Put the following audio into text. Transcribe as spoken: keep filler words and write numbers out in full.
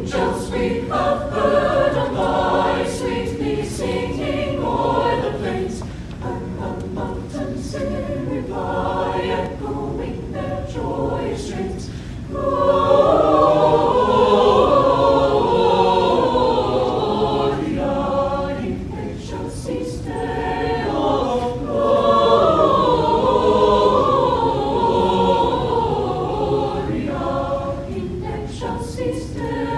angels we have heard on high, sweetly singing o'er the plains, and the mountains in reply, echoing their joyous strains. Gloria in excelsis Deo, Gloria in excelsis Deo.